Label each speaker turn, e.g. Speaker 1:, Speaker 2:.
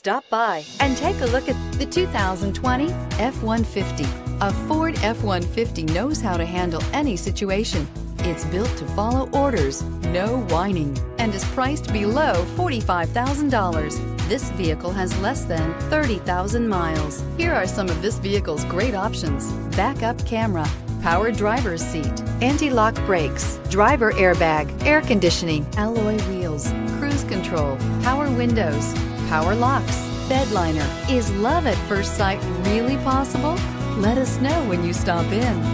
Speaker 1: Stop by and take a look at the 2020 F-150. A Ford F-150 knows how to handle any situation. It's built to follow orders, no whining, and is priced below $45,000. This vehicle has less than 30,000 miles. Here are some of this vehicle's great options: backup camera, power driver's seat, anti-lock brakes, driver airbag, air conditioning, alloy wheels, cruise control, power windows, power locks, bed liner. Is love at first sight really possible? Let us know when you stop in.